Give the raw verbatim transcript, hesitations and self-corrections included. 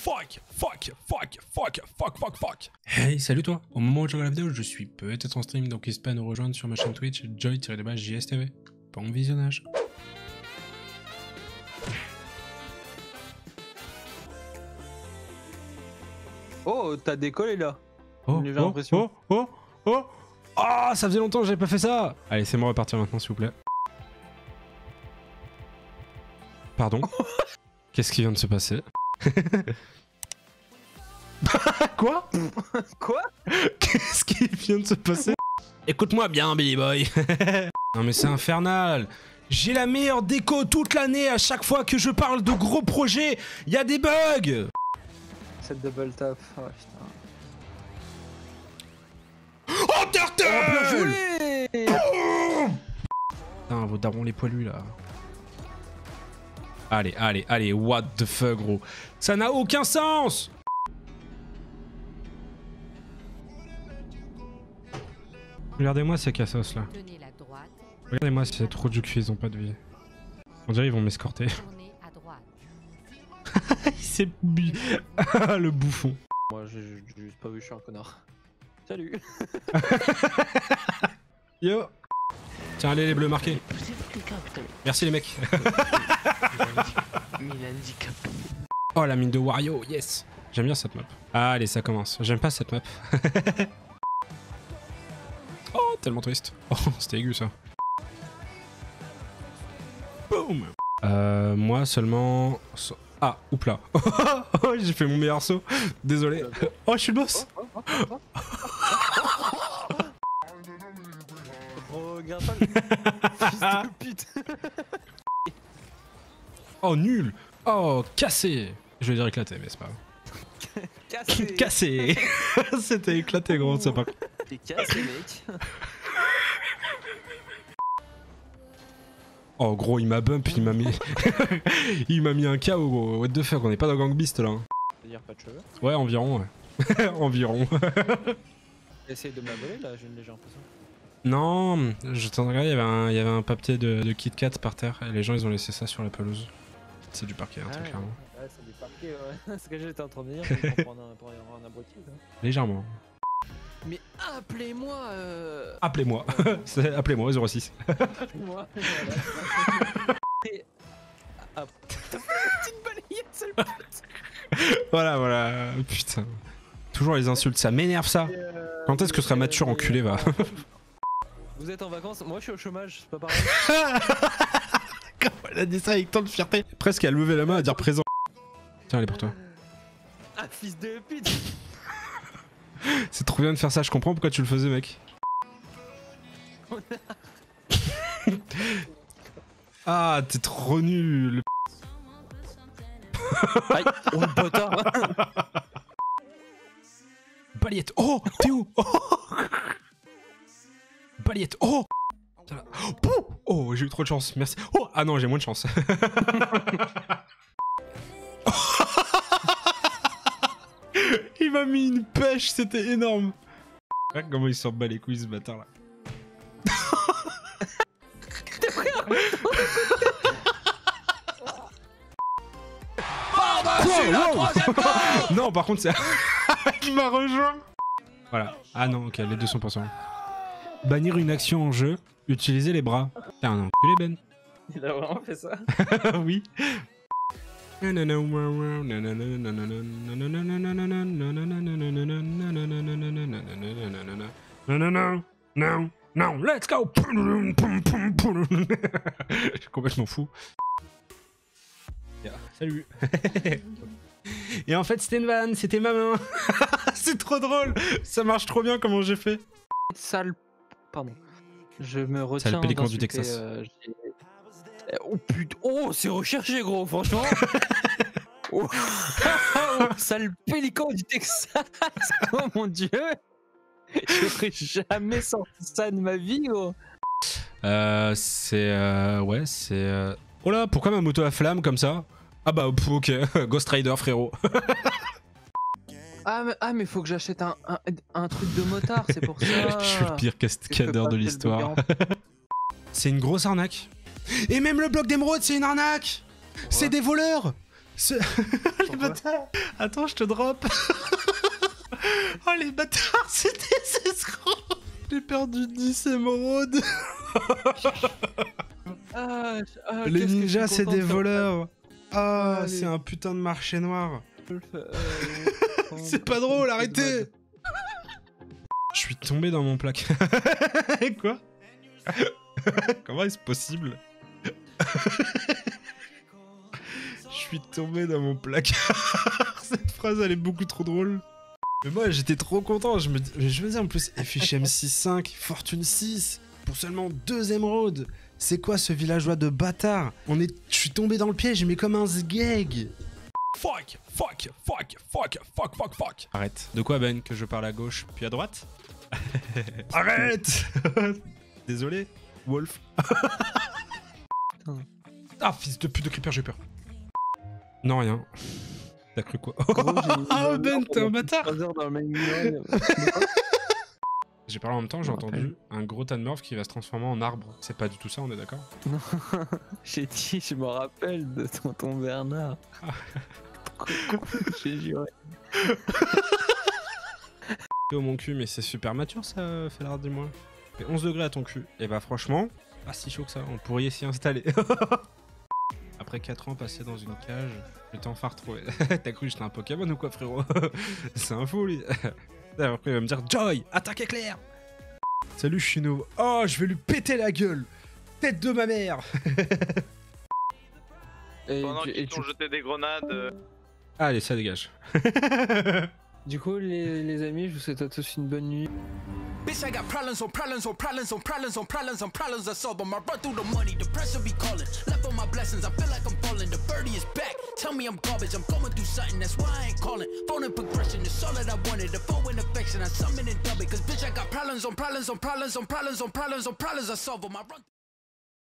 fuck, fuck, fuck, fuck, fuck, fuck, fuck. Hey, salut toi. Au moment où je regarde la vidéo, je suis peut-être en stream, donc n'hésite pas à nous rejoindre sur ma chaîne Twitch, joy-j s t v. Bon visionnage. Oh, t'as décollé là. Oh, J'ai oh, l'impression. oh, oh, oh. Ah, ça faisait longtemps que j'avais pas fait ça. Allez, c'est moi repartir maintenant, s'il vous plaît. Pardon. Qu'est-ce qui vient de se passer? Quoi? Quoi? Qu'est-ce qui vient de se passer? Écoute-moi bien, Billy Boy. Non mais c'est infernal. J'ai la meilleure déco toute l'année. À chaque fois que je parle de gros projets, il y a des bugs. Cette double tap. Oh putain. Oh, Turtle! Oh, bien joué! Oh putain, vos darons les poilus là. Allez, allez, allez, what the fuck, gros. Ça n'a aucun sens. Regardez-moi ces cassos là. Regardez-moi ces trous du cul, ils ont pas de vie. On dirait ils vont m'escorter. Il s'est bu. Le bouffon. Moi j'ai juste pas vu, je suis un connard. Salut. Yo. Tiens, allez les bleus marqués. Merci les mecs. Oh la mine de Wario, yes. J'aime bien cette map. Allez, ça commence. J'aime pas cette map. Oh, tellement triste. Oh, c'était aigu ça. Boum. Euh, moi seulement... Ah, oupla. Oh, j'ai fait mon meilleur saut. Désolé. Oh, je suis le boss. Regarde pas le fils de pute. Oh, nul. Oh, cassé. Je vais dire éclaté, mais c'est pas grave. Cassé. Cassé. C'était éclaté, gros, ça par contre. T'es cassé, mec. Oh, gros, il m'a bump, il m'a mis... il m'a mis un K O, gros. What the fuck, on est pas dans Gang Beast, là. C'est-à-dire pas de cheveux. Ouais, environ, ouais. Environ. Essaye de me la voler, là, j'ai une légère impression. Non, je t'en regarde, il y avait un, il y avait un papier de, de Kit Kat par terre, et les gens, ils ont laissé ça sur la pelouse. C'est du parquet, hein, Ah, très ouais, clairement. ouais, c'est du parquet, ouais. C'est ce que j'étais en train de dire, pour prendre un, pour un abruti, là. Légèrement. Mais appelez-moi euh... Appelez-moi. Appelez-moi au zéro six. Appelez-moi. Voilà. Et... Ah, t'as fait une petite balayette, sale pute. Voilà, voilà. Putain. Toujours les insultes, ça m'énerve ça. Euh, Quand est-ce que ce sera mature, enculé, va. Vous êtes en vacances, moi je suis au chômage, c'est pas pareil. Comment elle a dit ça avec tant de fierté? Presque à lever la main à dire présent. Tiens, elle est pour toi. Ah, fils de pute. C'est trop bien de faire ça, je comprends pourquoi tu le faisais, mec. Ah, t'es trop nul. Aïe, oh le bâtard. Balayette, oh, t'es où? Oh, balayette, oh. Oh, j'ai eu trop de chance, merci. Oh, ah non, j'ai moins de chance. Il m'a mis une pêche, c'était énorme. Regarde comment il s'en bat les couilles ce bâtard là. T'es prêt à Wow, wow. Non, par contre, c'est. Il m'a rejoint. Voilà. Ah non, ok, les deux sont pour ça. Bannir une action en jeu, utiliser les bras. T'es un enculé, Ben. Il a vraiment fait ça. Oui. Non, non, let's go. Je suis complètement fou. Yeah, salut. Et en fait, c'était une vanne, c'était ma main. C'est trop drôle. Ça marche trop bien comment j'ai fait. Sale. Pardon. Je me retiens. Sale pélican du d'insulter, Texas. Euh, oh putain. Oh, c'est recherché, gros, franchement. Oh. Oh, sale pélican du Texas. Oh mon dieu. J'aurais jamais sorti ça de ma vie, gros. Euh, c'est... Euh, ouais, c'est... Euh... Oh là, pourquoi ma moto à flamme comme ça? Ah bah, pff, ok, Ghost Rider, frérot. Ah mais, ah, mais faut que j'achète un, un, un truc de motard, c'est pour ça. Je suis le pire cascadeur de l'histoire. C'est une grosse arnaque. Et même le bloc d'émeraude, c'est une arnaque. C'est des voleurs. Ce... les bâtards. Attends, je te drop. Oh les bâtards, c'était des escrocs. J'ai perdu dix émeraudes. Ah, ah, Les qu'est-ce que ninjas, je suis c'est content des de faire voleurs. Ah, Allez. c'est un putain de marché noir. ça. Euh, C'est pas drôle, arrêtez. Je suis tombé dans mon placard. Quoi? Comment est-ce possible? Je suis tombé dans mon placard. Cette phrase, elle est beaucoup trop drôle. Mais moi, j'étais trop content. Je me, je me disais en plus, F H M six cinq, Fortune six, pour seulement deux émeraudes. C'est quoi ce villageois de bâtard? On est, je suis tombé dans le piège, mais comme un sgeg. Fuck, fuck, fuck, fuck, fuck, fuck, fuck. Arrête. De quoi, Ben? Que je parle à gauche, puis à droite? Arrête. Désolé, Wolf. Ah, fils de pute de creeper, j'ai peur. Non, rien. T'as cru quoi? Ah, Ben, t'es un bâtard. J'ai parlé en même temps, j'ai entendu un gros tas de morph qui va se transformer en arbre. C'est pas du tout ça, on est d'accord? Non, j'ai dit, je me rappelle de tonton Bernard. J'ai juré. Au mon cul, mais c'est super mature ça, Fellard, dis-moi. Fait onze degrés à ton cul. Et bah franchement, pas si chaud que ça, on pourrait s'y installer. Après quatre ans passés dans une cage, je t'ai enfin retrouvé. T'as cru que j'étais un Pokémon ou quoi, frérot? C'est un fou, lui. Après, il va me dire Joy, attaque éclair. Salut, je suis nouveau. Oh, je vais lui péter la gueule. Tête de ma mère. Et, Pendant tu- qu'ils et t'ont tu- jeté des grenades. euh, Allez, ça dégage. du coup, les, les amis, je vous souhaite à tous une bonne nuit. Bitch, I got problems on problems on problems on problems on problems on problems I solve them. I run through the money, the pressure be calling. Left on my blessings, I feel like I'm falling. The birdie is back. Tell me I'm garbage, I'm going through something, that's why I ain't calling. Phone and progression is all that I wanted. The phone and affection, I summon and dub it. Cause bitch, I got problems on problems on problems on problems on problems on problems I solve them. I run